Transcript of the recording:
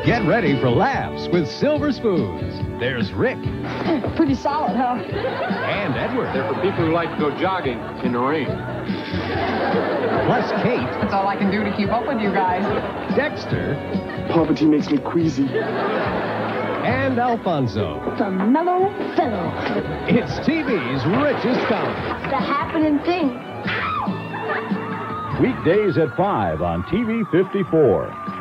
Get ready for laughs with Silver Spoons. There's Rick. Pretty solid, huh? And Edward. They're for people who like to go jogging in the rain. Plus Kate. That's all I can do to keep up with you guys. Dexter. Poverty makes me queasy. And Alfonso. The mellow fellow. It's TV's richest comedy. The happening thing. Weekdays at 5 on TV 54.